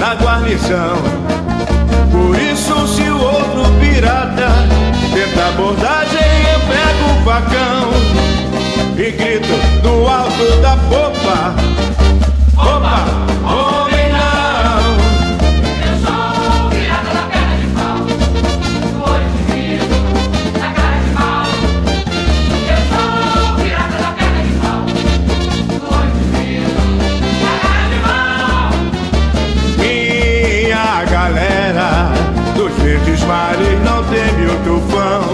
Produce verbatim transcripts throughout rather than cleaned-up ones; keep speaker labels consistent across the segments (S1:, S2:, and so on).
S1: na guarnição. Por isso, se o outro pirata tenta abordagem, eu pego o facão e grito do alto da popa: opa, homem não!
S2: Eu sou o pirata da perna de pau, do olho de vidro, da cara de mal. Eu sou o pirata da perna de pau, do olho de vidro, da cara de mal.
S1: Minha galera dos verdes mares não teme o tufão.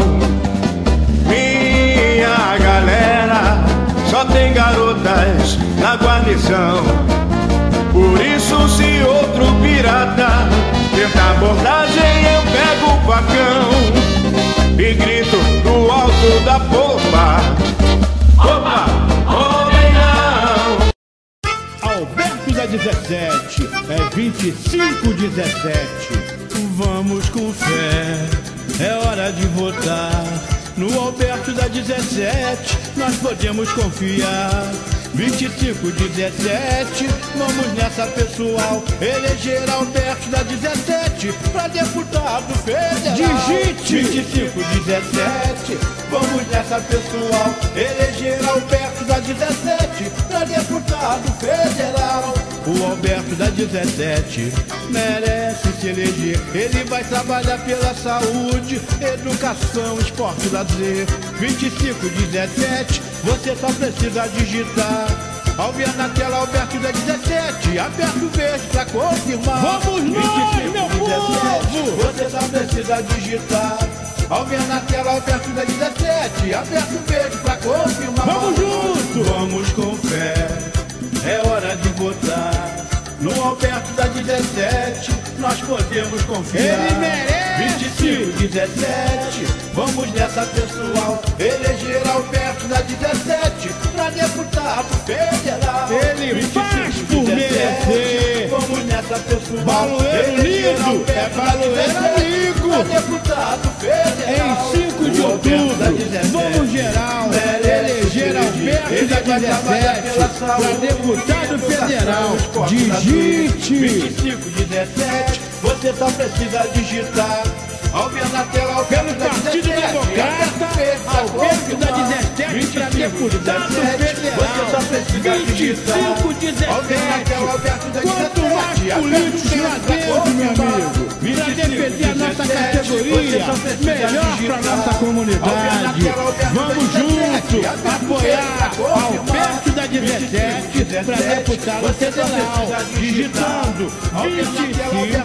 S1: Minha galera só tem garotas na guarnição. Por isso, se outro pirata tenta abordagem, eu pego o facão e grito do alto da popa: opa, homem não!
S3: Alberto da dezessete, é vinte e cinco dezessete. Vamos com fé, é hora de votar. No Alberto da dezessete, nós podemos confiar. vinte e cinco dezessete, vamos nessa, pessoal. Eleger Alberto da dezessete pra deputado federal. Digite! vinte e cinco dezessete, vamos nessa, pessoal. Eleger Alberto da dezessete pra deputado federal. O Alberto da dezessete merece se eleger. Ele vai trabalhar pela saúde, educação, esporte e lazer. vinte e cinco dezessete, você só precisa digitar. Ao ver na tela Alberto da dezessete, aperta o verde pra confirmar. Vamos nós, meu povo! Você só precisa digitar. Ao ver na tela Alberto da dezessete, aperta o verde pra confirmar. Vamos junto! Vamos com fé, é hora de votar. No Alberto da dezessete, nós podemos confiar. Ele merece! vinte e cinco dezessete, vamos nessa, pessoal. Eleger Alberto da dezessete pra deputado federal. Ele faz por merecer. Vamos nessa, pessoal. Baloeiro lindo, é baloeiro amigo. Pra deputado federal. Em cinco de outubro, vamos geral eleger Alberto da dezessete pra deputado federal. Digite! vinte e cinco dezessete, você só precisa digitar. Ao ver na tela Alberto da Partido Democrata, Alberto da dezessete pra deputado federal. Você só precisa digitar. Ao ver na tela Alberto da dezessete, quanto mais políticos lá dentro, meu amigo, pra defender a nossa categoria, melhor pra nossa comunidade. Vamos junto apoiar Alberto da dezessete pra deputado federal, digitando vinte e cinco